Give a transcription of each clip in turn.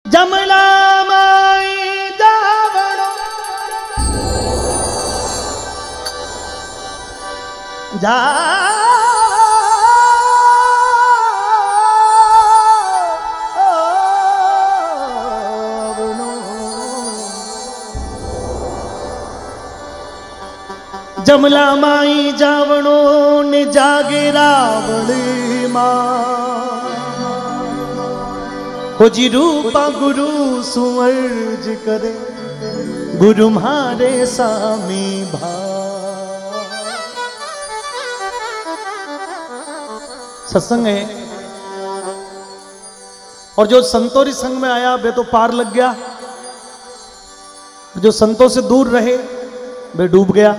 जमला माई जावड़ो जमला माई जावड़ो ने जागे रावण हो जी रूपा गुरु सुअर्ज करे गुरु मारे सामी भा सत्संग है। और जो संतों संग में आया वे तो पार लग गया, जो संतों से दूर रहे वे डूब गया।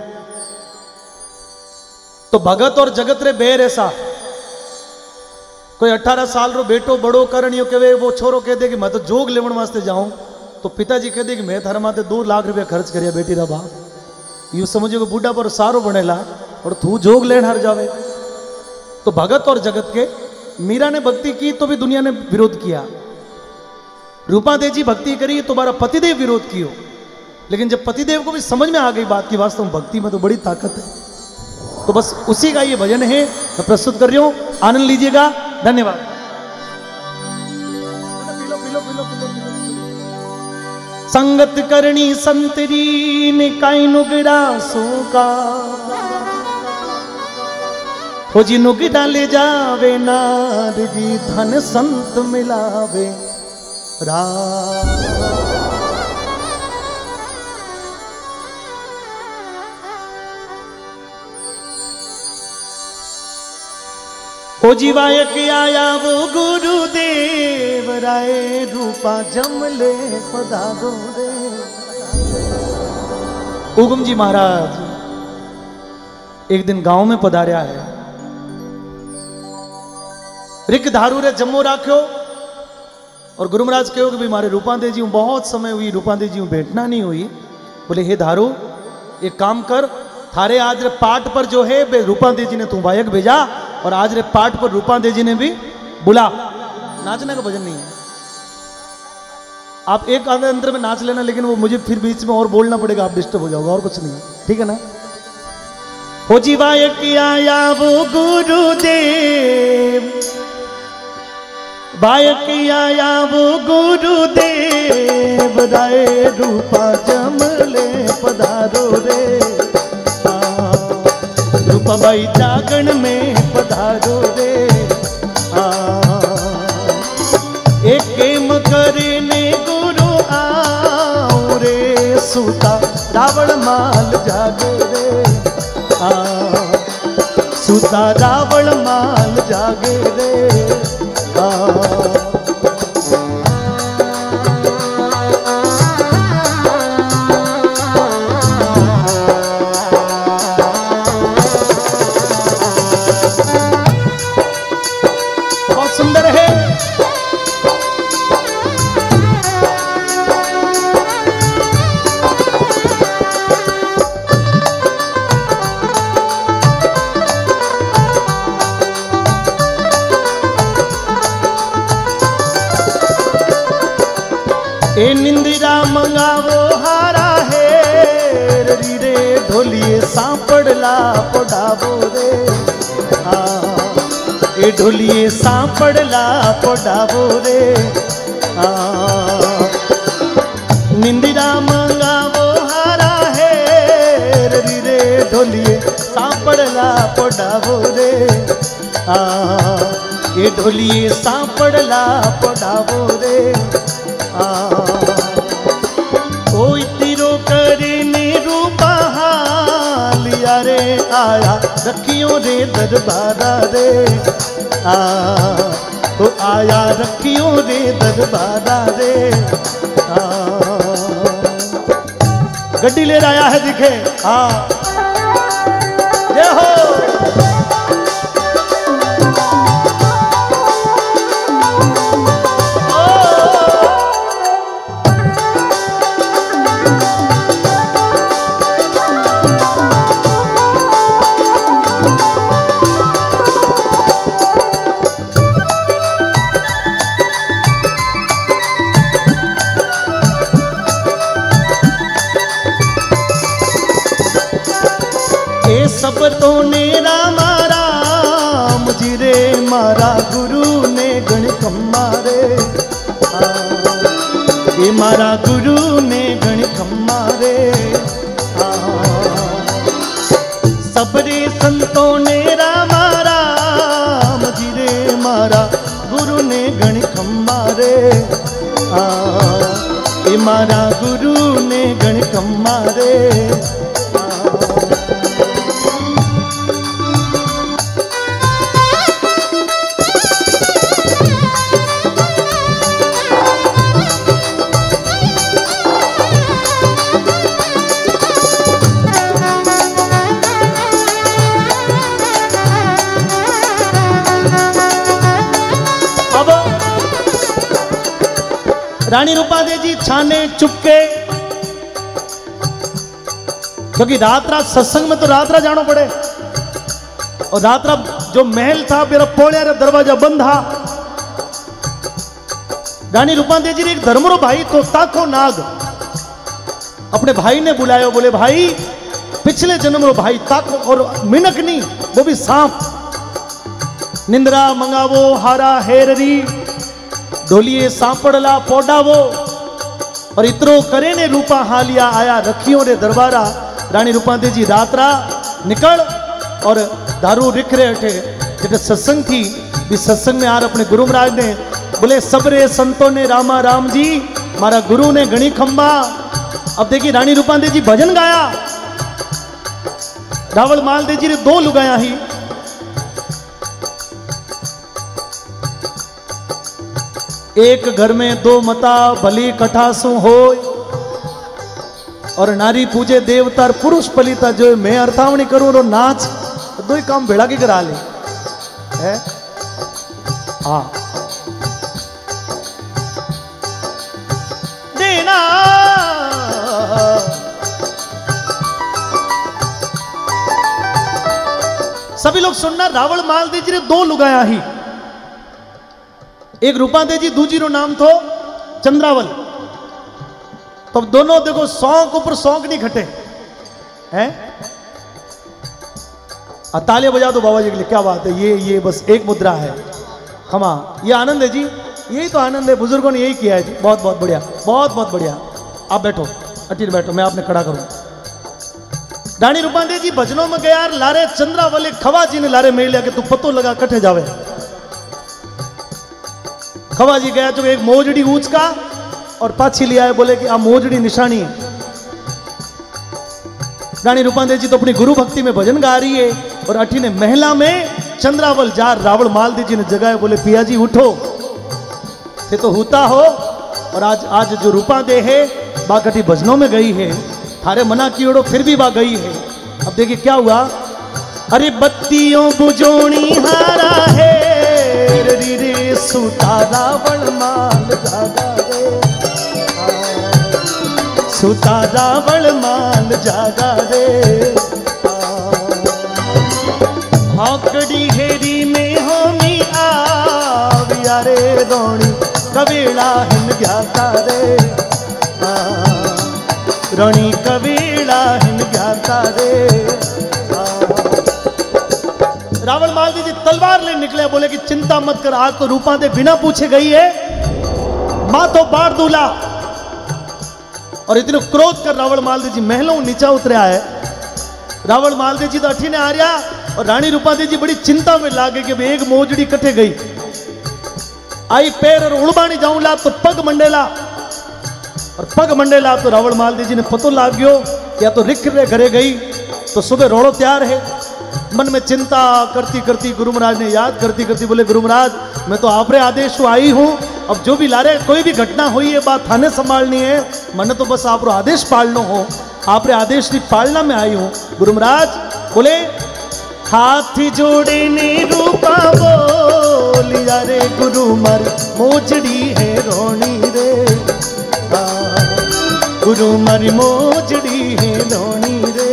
तो भगत और जगत रे बेर ऐसा कोई 18 साल रो बेटो बड़ो करणियो के वो छोरो कह दे कि मैं तो जोग लेवन वास्ते जाऊं, तो पिताजी कह दे कि मैं थारे माथे 2 लाख रुपया खर्च करिया बेटी रा बाप, यू समझो कि बूढ़ा पर सारो बनेला और तू जोग लेन हर जावे। तो भगत और जगत के मीरा ने भक्ति की तो भी दुनिया ने विरोध किया, रूपा देव जी भक्ति करी तो तुम्हारा पतिदेव विरोध कियो, लेकिन जब पतिदेव को भी समझ में आ गई बात की वास्तव में भक्ति में तो बड़ी ताकत है, तो बस उसी का ये भजन है मैं प्रस्तुत कर रही हूं, आनंद लीजिएगा। धन्यवाद। संगत करनी संतरी ने काई नुगड़ा सोका हो जी नुगड़ा ले जावे नार जी धन संत मिलावे रा ओ जीवायक आया वो गुरुदेव राय रूपा जमले पधारो रे। उगम जी महाराज एक दिन गांव में पधार्या है, रिक धारू रे जम्मो राख्यो और गुरु महाराज कहो कि भाई मारे रूपादेव जी बहुत समय हुई, रूपादेव जी भेंटना नहीं हुई। बोले हे धारू एक काम कर, थारे आज रे पाठ पर जो है रूपादेव जी ने तू वायक भेजा और आज रे पाठ पर रूपादेव जी ने भी बुला, नाचने का भजन नहीं है, आप एक आधे अंतर में नाच लेना, लेकिन वो मुझे फिर बीच में और बोलना पड़ेगा, आप डिस्टर्ब हो जाओगे, और कुछ नहीं है, ठीक है ना। हो जी वायक आया वो गुरुदेव, वायक आया वो गुरुदेव राय रूपा जमले पधारो रे। रूपा बाई जागरण में पधारो रे। एक केम करे ने गुरु आओ रे, सूता रावण माल जागे रे। सूता रावण माल जागे रे। बहुत सुंदर है। ए निंदिरा मंगावो हारा है री रे, ढोलिए सांपड़ला पढ़ावो रे। ए ढोलिए सांपड़ला पढ़ावो रे। निंदिरा मंगावो हारा है री रे, ढोलिए सांपड़ला पढ़ावो रे। ए ढोलिए सांपड़ला पढ़ावो रे। कोई तिरो करे ने रूपा लिया रे, आया रखियो रे दरबारा रे। तो आया रखियो रे दरबारा रे। गड्डी ले आया है दिखे। जय हो। संतों ने रामा राम जी रे, मारा गुरु ने गण खम्मा रे, ये मारा गुरु ने गण खम्मा रे। सबरे संतों ने रामा राम जी रे, मारा गुरु ने गण खम्मा रे, ये मारा गुरु ने गण खम्मा रे। रानी रूपादेवी जी छाने चुपके, क्योंकि रात रात सत्संग में तो रात रात जानो पड़े, और रात रात जो महल था मेरा पोलिया रे दरवाजा बंद था। रानी रूपादेवी जी ने एक धर्मरो भाई तो ताको नाग अपने भाई ने बुलाया, बोले भाई पिछले जन्म रो भाई ताको, और मिनक नहीं वो भी सांप, निंद्रा मंगावो हारा हेररी ढोलिए सांपड़ला पोडावो, और इतरो करे ने रूपा हालिया आया रखियो रे दरबारा। रानी रूपादेवी जी रात्रा निकल और दारू रिखरे अठे जेटे सत्संग थी भी सत्संग में आर अपने गुरु महाराज ने बोले सबरे संतों ने रामा राम जी, मारा गुरु ने गणी खंबा। अब देखिए रानी रूपादेवी जी भजन गाया, रावल मालदेव जी ने दो लुगाया ही, एक घर में दो मता भली कठासु हो, और नारी पूजे देवतार पुरुष पलिता जो मैं अर्थावणी करूं रो नाच, दो ही काम भेड़ा के करा ले है। हाँ देना सभी लोग सुनना, रावल मालदेव जी ने दो लुगाया ही, एक रूपादेवी जी दूजी रो नाम थो चंद्रावल। तो दोनों देखो सौंक ऊपर सौंक नहीं खटे हैं। तालियां बजा दो बाबा जी के लिए, क्या बात है, ये बस एक मुद्रा है। खमा ये आनंद है जी, यही तो आनंद है, बुजुर्गों ने यही किया है जी। बहुत बहुत बढ़िया, बहुत बहुत बढ़िया। आप बैठो, अटीर बैठो, मैं आपने खड़ा करूं। रानी रूपादेवी जी भजनों में गया, लारे चंद्रावल खवा जी ने लारे मेल लिया कि तू पतो लगा कटे जावे। खवा जी गया तो एक मोजड़ी ऊंच का और पाछी लिया है, बोले कि आ मोजड़ी निशानी है। रानी रूपादेवी जी तो अपनी गुरु भक्ति में भजन गा रही है, और अठी ने महिला में चंद्रावल जार रावल मालदेव जी ने जगाए, बोले पिया जी उठो, थे तो होता हो। और आज जो रूपादे है बाकटी भजनों में गई है, थारे मना की ओड़ो फिर भी बा गई है। अब देखिए क्या हुआ, अरे बत्तियों बुझोनी हारा है रे, सुता रावण माल जागा रे, सुता रावण माल जागा रे। हाकड़ी हेरी में होमी आविया रे, रोणी कवेला हिन ज्ञाता रे, रोणी कवेला हिन ज्ञाता रे। रावण मालदेव जी तलवार ले निकले, बोले कि चिंता मत कर, आज तो रूपादे बिना पूछे गई है, मां तो बाढ़ दूला। और इतने क्रोध कर रावण मालदेव जी महलों नीचा उतरा है। रावण मालदेव जी तो अठी ने आ रहा, और रानी रूपादेवी जी बड़ी चिंता में लागे कि एक मोजड़ी कटे गई। आई पैर और उड़बानी जाऊंला तो पग मंडेला, और पग मंडेला तो रावण मालदेव जी ने पतो लाग गयो या तो रिख रे घरे गई। तो सुबह रोड़ो तैयार है, मन में चिंता करती करती गुरु महाराज ने याद करती करती बोले गुरु महाराज मैं तो आपरे आदेश आई हूँ, अब जो भी लारे कोई भी घटना हुई है बात थाने संभालनी है, मैंने तो बस आप आदेश पालनो हो, आपरे आदेश की पालना में आई हूँ। गुरु महाराज बोले हाथ जोड़े ने रूपा बोलिया रे, गुरु मर मोजड़ी है रोनी रे, गुरु मर मोजड़ी है रोनी रे।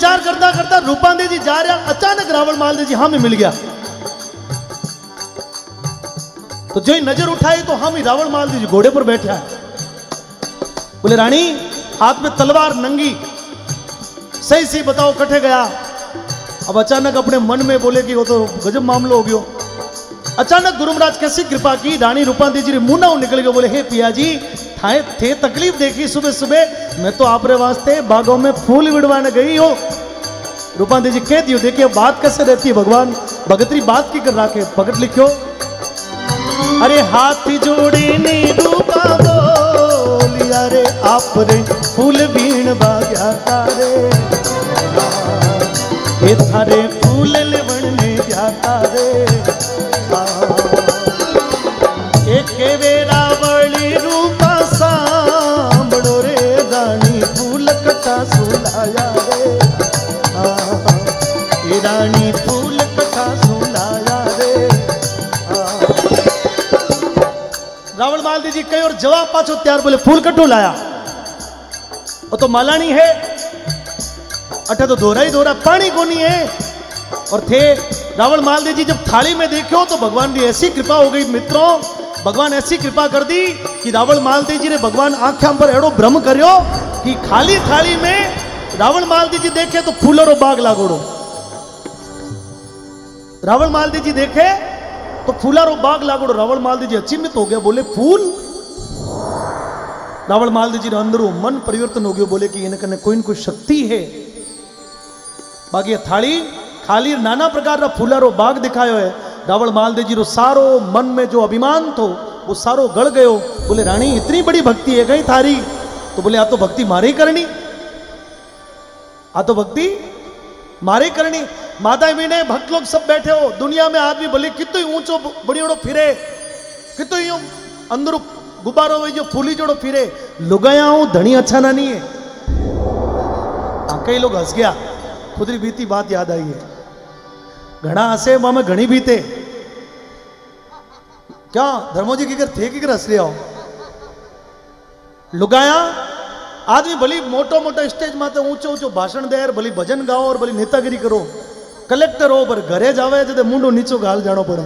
विचार करता करता रूपांदे जी जा रहा, अचानक रावण मालदेव जी हाँ में मिल गया। तो जो ही नजर उठाई तो हम ही रावण मालदेव जी घोड़े पर बैठा है। बोले रानी हाथ में तलवार नंगी, सही सही बताओ कटे गया। अब अचानक अपने मन में बोले कि वो तो गजब मामलो हो गयो। अचानक गुरु महाराज कैसी कृपा की, रानी रूपांदेवी जी मुंह निकल गए। बोले हे पिया जी थाए थे तकलीफ देखी सुबह सुबह, मैं तो आपरे वास्ते बागों में फूल विड़वाने गई हो। रूपांदेवी जी कह दियो देखिए बात कैसे रहती है, भगवान भगतरी बात की कर रखे। भगत लिखो अरे हाथ जोड़े ने रूपा बोलिया रे आप रे फूल बीण बाग्या तारे, ये थारे फूल लेवणने जाता रे। एक वेरावली रूपा सांभळो रे, रानी फूल कटा सुलाया रे। ये रानी फूल कटा सुलाया रे। रावण मालदेव जी कई और जवाब पाछो त्यार, बोले फूल कटो लाया, वो तो मालानी है, अठा तो दोरा ही दोरा, पानी कोनी है। और थे रावण मालदेव जी जब थाली में देखो तो भगवान की ऐसी कृपा हो गई मित्रों, भगवान ऐसी कृपा कर दी कि रावण मालदेव जी ने भगवान आंखों पर एड़ो भ्रम करियो कि खाली थाली में रावण मालदेव जी देखे तो फूलों रो बाग लागोड़ो। रावण मालदेव जी देखे तो फूलारो बाग लागोड़ो। रावण मालदेव जी अचंभित हो गया, बोले फूल। रावण मालदेव जी अंदरों मन परिवर्तन हो गयो, बोले कि इनके कोई न कोई शक्ति है। बाकी थाली खाली नाना प्रकार का फूलारो बाग दिखायो है। रावण मालदेव जी रो सारो मन में जो अभिमान थो वो सारो गड़ गयो। बोले रानी इतनी बड़ी भक्ति है कहीं थारी? तो बोले आ तो भक्ति मारे करनी, आ तो भक्ति मारे करनी। माता मीने भक्त लोग सब बैठे हो, दुनिया में आदमी भले कितो ऊंचो बड़ियोड़ो फिरे, कितो यूं अंदर गुब्बारो में जो फूली जोड़ो फिरे, लुगाया हूं धनी अच्छा ना नहीं है। कई लोग हंस गया, खुदरी बीती बात याद आई है। घना हंसे मां में घनी बीते। क्या धर्मो जी की कर थे कि हंस रहे हो? लुगाया आदमी भली मोटो मोटा स्टेज माते ऊंचो ऊंचो भाषण दे, भली भजन गाओ और भली नेतागिरी करो, कलेक्टर हो पर घरे जावे तो मुंडो नीचो गाल जानो पड़े।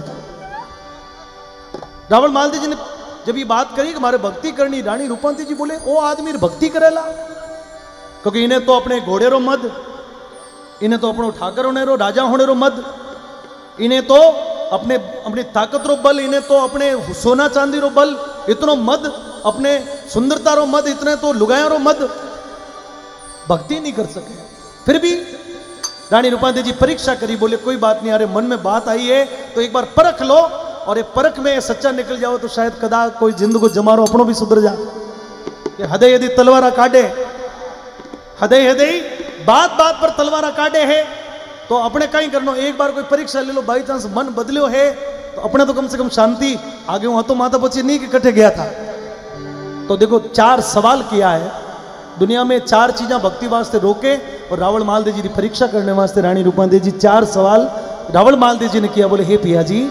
रावण मालदेव जी ने जब ये बात करी कि हमारे भक्ति करनी, रानी रूपांती जी बोले ओ आदमी भक्ति करेला, क्योंकि इन्हें तो अपने घोड़े रो मद, इन्हें तो अपनो ठाकर होने रो राजा होने रो मद, इन्हें तो अपने अपनी ताकत रो बल, इन्हें तो अपने सोना चांदी रो बल, इतनो मद, अपने सुंदरता रो मद, इतने तो लुगाया रो मद, भक्ति नहीं कर सके। फिर भी रानी रूपांती जी परीक्षा करी, बोले कोई बात नहीं, अरे मन में बात आई है तो एक बार परख लो, और ये परख में सच्चा निकल जाओ तो शायद कदा कोई जिंदगी जमारो अपनों भी सुधर जा। हृदय यदि तलवारा काटे, हृदय हृदय बात बात पर तलवारा काटे है तो अपने कहीं करनो, एक बार कोई परीक्षा ले लो, बाई चांस मन बदलो है तो अपने तो कम से कम शांति आगे वहां तो माता पची नहीं कि कटे गया था। तो देखो 4 सवाल किया है दुनिया में, 4 चीजा भक्ति वास्ते रोके, और रावण मालदेव जी की परीक्षा करने वास्ते रानी रूपांदेवी जी 4 सवाल रावण मालदेव जी ने किया। बोले हे पिया जी,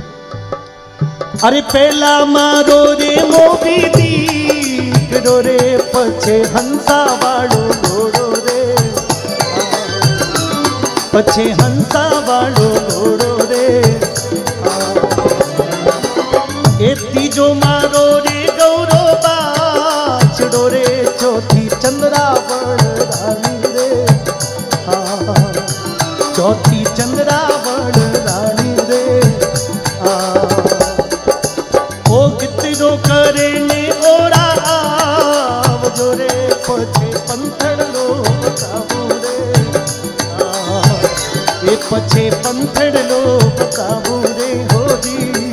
अरे पहला मारो रे मोबी दीक रे, पछे हंसा वालो घोड़ो रे, पछे हंसा वालो घोड़ो रे। ए तीजो मारो रे गौरो बाछड़ो रे, चौथी चंद्रावण रानी रे, चौथी चंद्रावण रानी रे। ओ कितनो करे ने ओरा आवजो रे, पछे पंथड़ लो बतावो रे, ए पछे पंथड़ लो बतावो रे हो जी।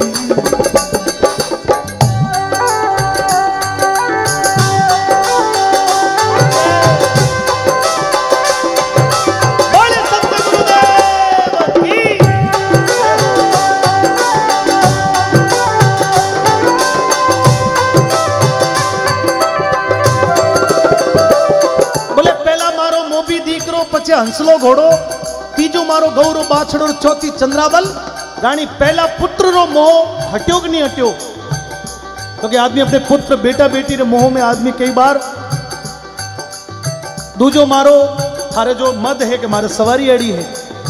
हंसलो घोड़ो, तीजो मारो गौरो बाछड़ो, चौथी चंद्रावल रानी। पहला पुत्र रो मोह हट्यो कि नहीं हट्यो? क्योंकि आदमी अपने पुत्र बेटा बेटी रे मोह में आदमी कई बार। दूजो मारो थारे जो मद है कि मारे सवारी अड़ी है।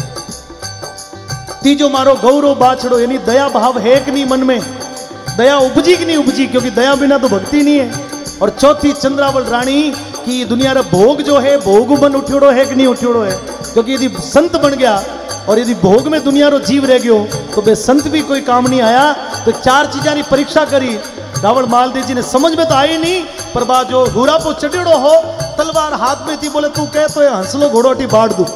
तीजो मारो गौरव बाछड़ो, यानी दया भाव है कि नहीं मन में, दया उपजी कि नहीं उपजी, क्योंकि दया बिना तो भक्ति नहीं है। और चौथी चंद्रावल रानी की दुनिया रे भोग जो है, भोग मन उठ्योड़ो है कि नहीं उठ्योड़ो है, क्योंकि यदि संत बन गया और यदि भोग में दुनिया रो जीव रह गयो तो बे संत भी कोई काम नहीं आया। तो चार चीजा की परीक्षा करी रावण मालदेव जी ने, समझ में तो आई नहीं, पर बा जो हुरा पो चढ़ेड़ो हो, तलवार हाथ में थी, बोले तू कह तो हंसलो घोड़ोटी बाढ़ दू,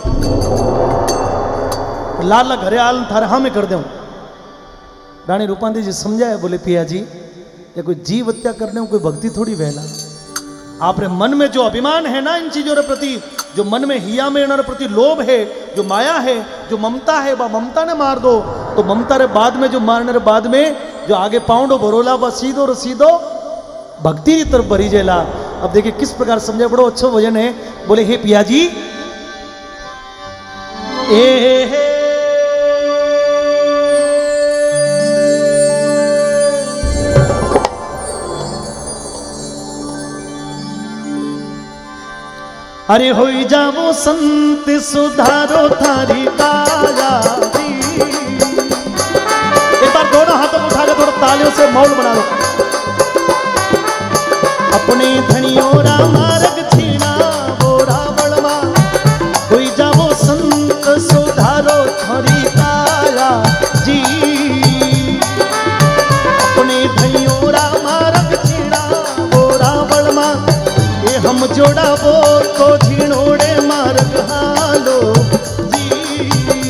लाला घरे आल थारे हाँ में कर दे। रानी रूपांती जी समझाए, बोले पिया जी ये कोई जीव हत्या करने कोई भक्ति थोड़ी वहला, आपरे मन में जो अभिमान है ना इन चीजों के प्रति, जो मन में हिया में इनके प्रति लोभ है, जो माया है, जो ममता है, बा ममता ने मार दो। तो ममता रे बाद में जो मारने रे बाद में जो आगे पाउंडो भरोला बा सीधो रो सीधो भक्ति की तरफ भरी जेला। अब देखिए किस प्रकार समझे, बड़ो अच्छा भजन है। बोले हे पिया जी ए अरे होई जावो संत सुधारो थारी काया जी। एक बार दोनों हाथों को उठा के थोड़ा तालियों से माहौल बना लो। अपने धनियों रा मार्ग छीना वो रावण मा, होई जावो संत सुधारो थारी काया जी। अपने धनियों रा मार्ग छीना वो रावण मा, ये हम जोड़ा वो तो झिनोड़े मार्ग हालो जी।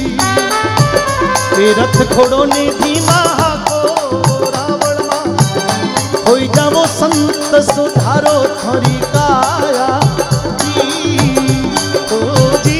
ये रथ घोड़ों ने धीमा को रावण मा, होई जावो संत सुधारो थारी काया जी। ओ जी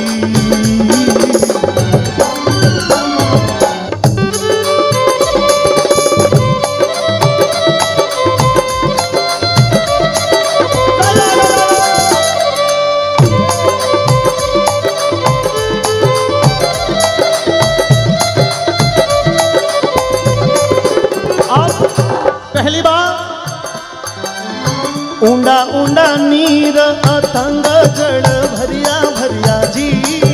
ऊंडा ऊंडा नीर अतंग जल भरिया भरिया जी।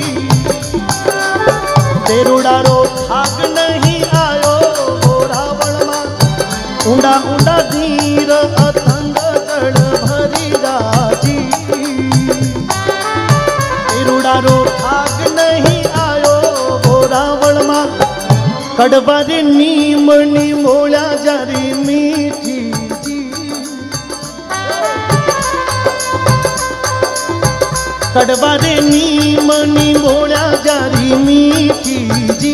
तेरुड़ारो थाग नहीं आयो वो रावण मा, ऊंडा ऊंडा नीर अतंग जल भरिया जी। तेरुड़ारो थाग नहीं आयो वो रावण मा, कड़वारी नीम निमोला जारी मीठी। कड़वारे नीम निमोला जारी मीठी जी।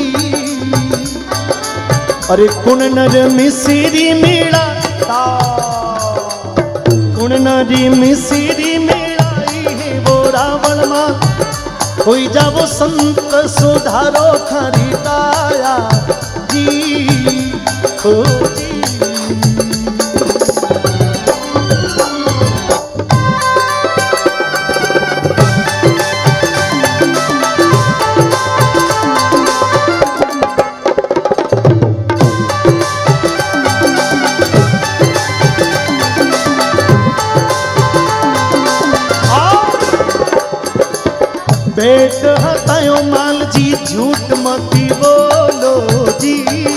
अरे कुण नर मिसिरी मेला, कुण नरी मिसिरी मेलाई है वो रावण मा, होई जावो संत सुधारो थारी काया जी। ओ जी पेट हतायो माल जी, झूठ मती बोलो जी।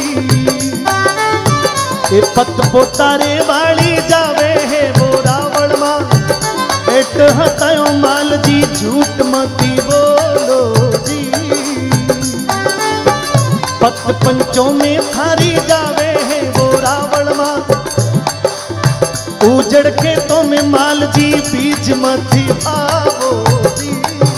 ये पत पोतारे वाली जावे है वो रावण मा, पेट हतायो माल जी, झूठ मती बोलो जी। पत पंचों में थारी जावे है वो रावण मा, उजड़ के तो में माल जी, बीज मती आवो जी।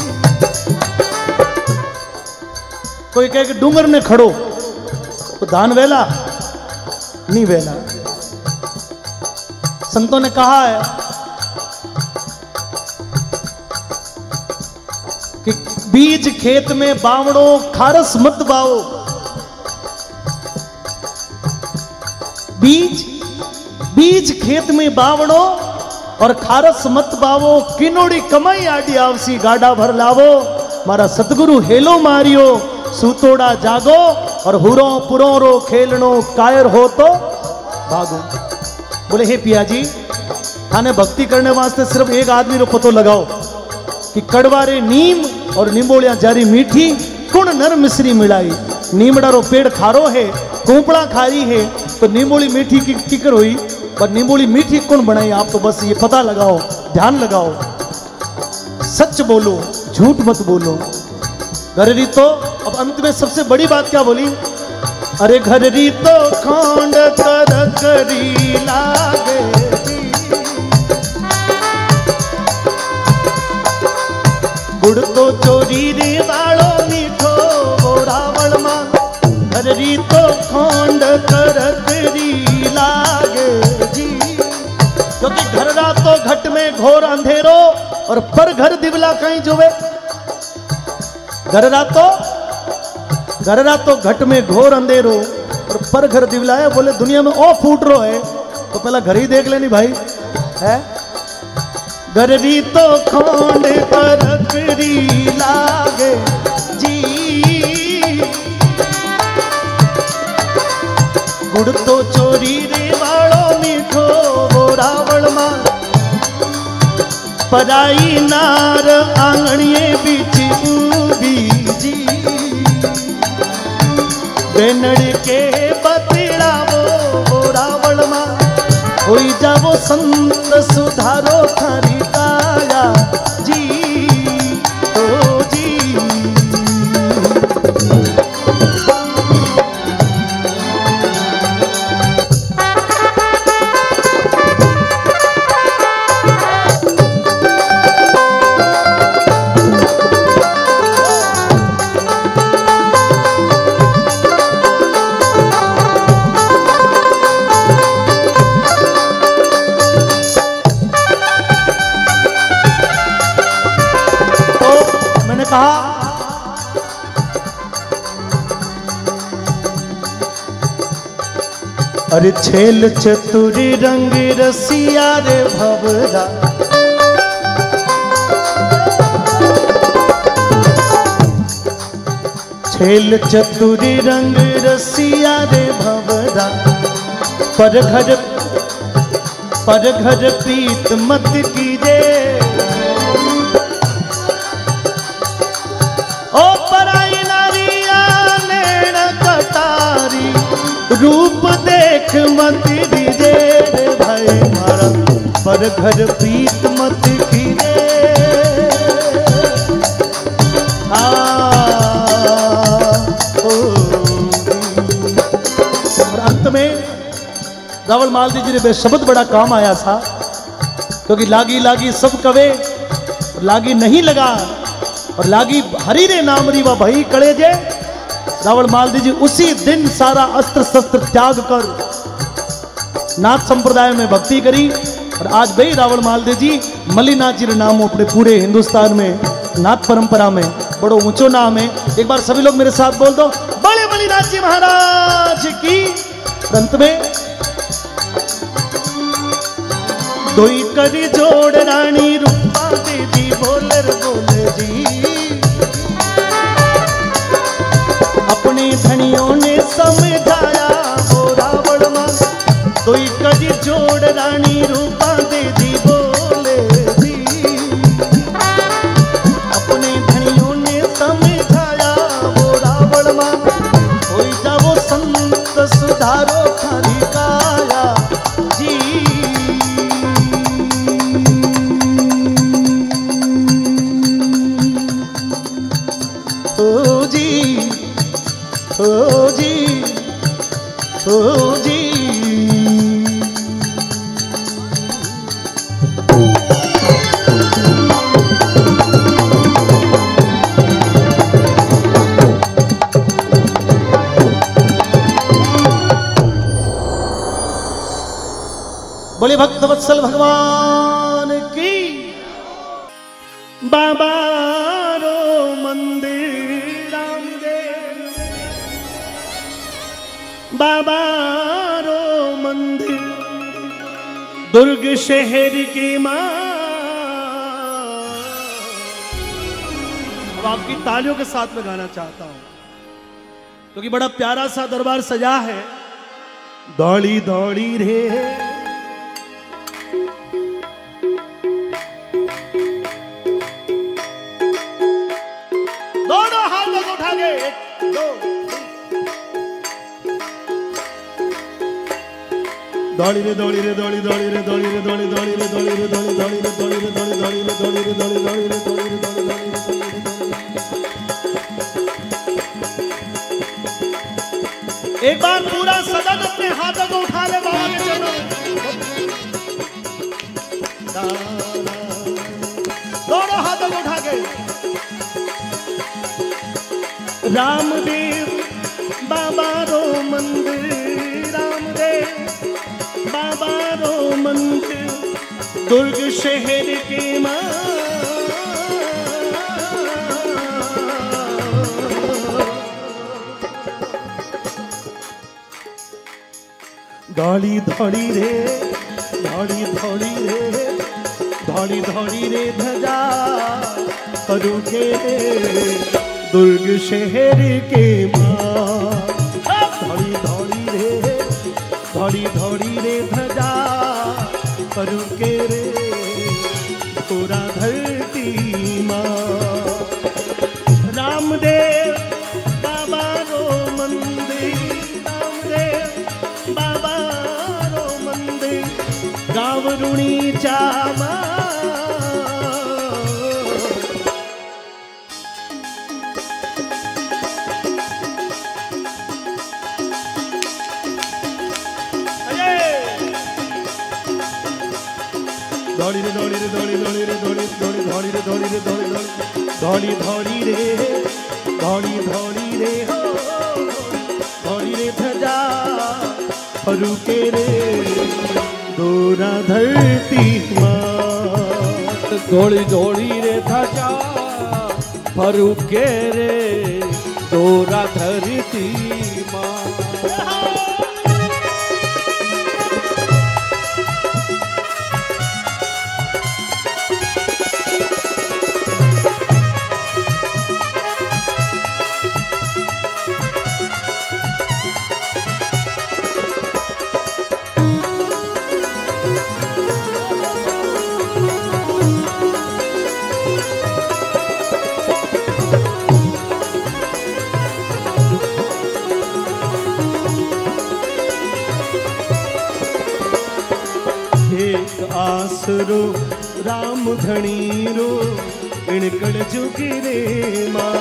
कोई कहे कि डूंगर में खड़ो तो धान वेला नहीं वेला। संतों ने कहा है कि बीज खेत में बावड़ो, खारस मत बाओ। बीज खेत में बावड़ो और खारस मत बावो, किनोड़ी कमाई आडी आवसी गाड़ा भर लावो। मारा सतगुरु हेलो मारियो, सूतोड़ा जागो और हुरो पुरो रो खेलनो, कायर हो तो भागो। बोले हे पिया जी, थाने भक्ति करने वास्ते सिर्फ एक आदमी रो पतो लगाओ कि कड़वारे नीम और निम्बोलियां जारी मीठी, कुण नर मिश्री मिलाई। नीमड़ा रो पेड़ खारो है, कोपड़ा खारी है, तो नींबोली मीठी की किकर हुई, पर नींबोली मीठी कौन बनाई? आप तो बस ये पता लगाओ, ध्यान लगाओ, सच बोलो, झूठ मत बोलो। घररी तो अब अंत में सबसे बड़ी बात क्या बोली? अरे घररी तो खांड कर करी लागे, गुड़ तो चोरी रे वालो मीठो रावण मां। घररी तो खांड कर करी लागे जी, क्योंकि घररा तो घट में घोर अंधेरो और पर घर दिवला कहीं जोवे। घररा तो घट में घोर अंधेरो और पर घर दिवला है। बोले दुनिया में ओ फूट रो है तो पहला घर ही देख लेनी भाई है। घररी तो खांड कर करी लागे जी, गुड़ तो चोरी रे वालो मीठो रावण मां। पराई नार आंगणिए बीच बीजी, बेनड़ के बतलावो रावण मां। होई जावो संत सुधारो थारी काया जी, ओ जी। अरे छेल चतुर रंग रसिया रे भवरा, छेल चतुर रंग रसिया रे भवरा। पर घर प्रीत मत कीजे, ओ पराई नारिया नैन कटारी, रूप देख मत दीजे रे भाई मारा। पर घर प्रीत मत कीजे, और अंत में रावण मालती जी ने बेशब्द बड़ा काम आया था, क्योंकि लागी लागी सब कवे, लागी नहीं लगा और लागी हरी रे नामरी व भई कड़े जे। रावण मालती जी उसी दिन सारा अस्त्र शस्त्र त्याग कर नाथ संप्रदाय में भक्ति करी, और आज भाई रावण मालती जी मल्लीनाथ जी नाम अपने पूरे हिंदुस्तान में नाथ परंपरा में बड़ो ऊंचो नाम है। एक बार सभी लोग मेरे साथ बोल दो, बड़े मल्लीनाथ जी महाराज की। अंत में दोई करी जोड़ रानी रूपा देवी बोलर बोले जी, अपने धनियों ने समझाया वो रावण मां। दोई करी जोड़ रानी रूपा देवी बोले जी, अपने धनियों ने समझाया वो रावण मां। होई जावो संत सुधारो थारी काया जी, ओ जी, ओ जी, ओ जी। बोले भक्तवत्सल भगवान की। बाबा रो मंदिर रामदेव, बाबा रो मंदिर दुर्ग शहर की मां। अब आपकी तालियों के साथ में गाना चाहता हूं, क्योंकि बड़ा प्यारा सा दरबार सजा है। दौड़ी दौड़ी रे दौड़ी रे दौड़ी रे दौड़ी दौड़ी रे दौड़ी रे दौड़ी दौड़ी रे दौड़ी रे दौड़ी दौड़ी रे दौड़ी रे दौड़ी दौड़ी रे दौड़ी रे दौड़ी दौड़ी रे दौड़ी रे दौड़ी रे। एक बार पूरा सदन अपने हाथों को उठा ले बाबा के चरणों में। दोनों हाथों को उठा के रामदेव बाबा रो मंदिर, रामदेव बाबा रो मंदिर, दुर्ग शहर के मां दौड़ी दौड़ी रे दौड़ी दौड़ी रे दौड़ी दौड़ी रे ध्वजा करू के दुर्ग शहर के मां। दौड़ी दौड़ी रे दौड़ी दौड़ी रे ध्वजा करू के रे पूरा धरती मां। रामदेव बाबा रो मंदिर, रामदेव बाबा रो मंदिर, गाँव रुणी चामा दौड़ी रे दौड़ी रे दौड़ी दौड़ी रे दौड़ी दौड़ी दौड़ी रे दौड़ी रे दौड़ी दौड़ी दौड़ी रे दौड़ी दौड़ी रे हो दौड़ी रे ध्वजा फरू के रे दोरा धरती मां। दौड़ी दौड़ी रे ध्वजा फरू के रे दोरा धरती मां। आसरो राम धणी रो इणकड़ जुगी रे मां।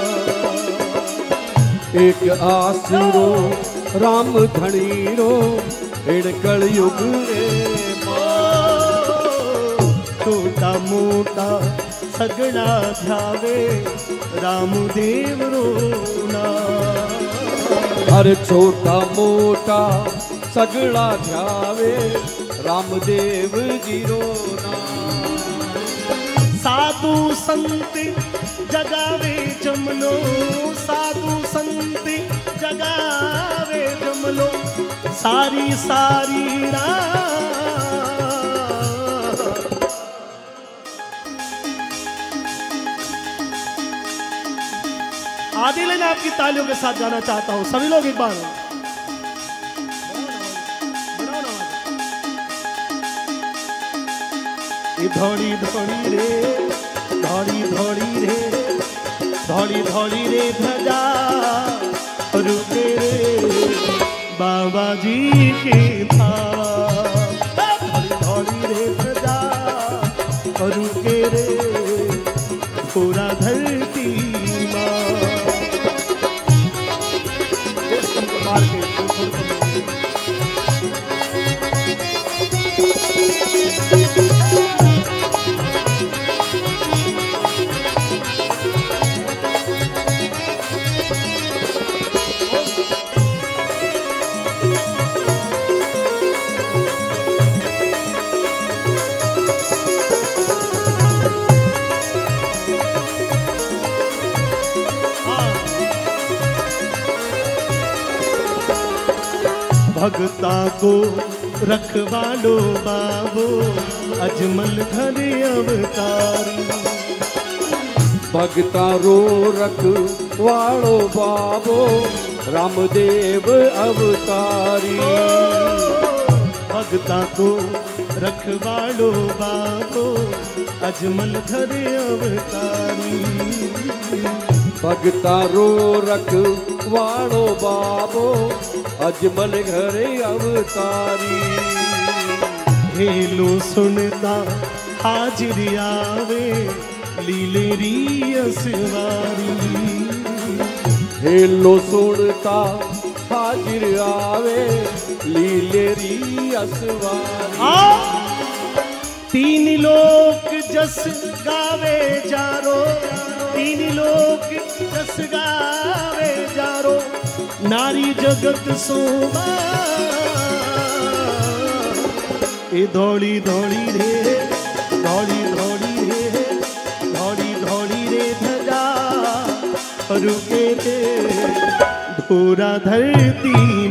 एक आसरो राम धणी रो इणकड़ युग रे मां। छोटा मोटा सगड़ा ध्यावे रामदेव रो नाम। हर छोटा मोटा सगड़ा ध्यावे रामदेव जी रो नाम। साधु संत जगावे जमलो, साधु संत जगावे जमलो, सारी सारी रात। आदिल ने आपकी तालियों के साथ जाना चाहता हूं, सभी लोग एक बार धौड़ी धौड़ी रे धौड़ी धौड़ी रे धौड़ी धौड़ी रे ध्वजा रुके रे बाबा जी के धाम। धौड़ी धौड़ी रे ध्वजा रुके रे पूरा धरती मां। भगता को रखवालो बाबो अजमल घर अवतारी। भगता रो रखवालो बाबो रामदेव अवतारी। भगता को रखवालो बाबो अजमल घर अवतारी। भगता रो रखवालो बाबो अजमल घरे अवतारी। हेलो सुनता हाजिर आवे लीलेरी असवारी। हेलो सुनता हाजिर आवे लीलेरी असवारी। तीन लोक जस गावे जारो, तीन लोक जस गावे जारो, नारी जगत सोमा। ए धौली धौली रे, धौली धौली रे, धौली धौली रे धजा रुके रे, धोरा धरती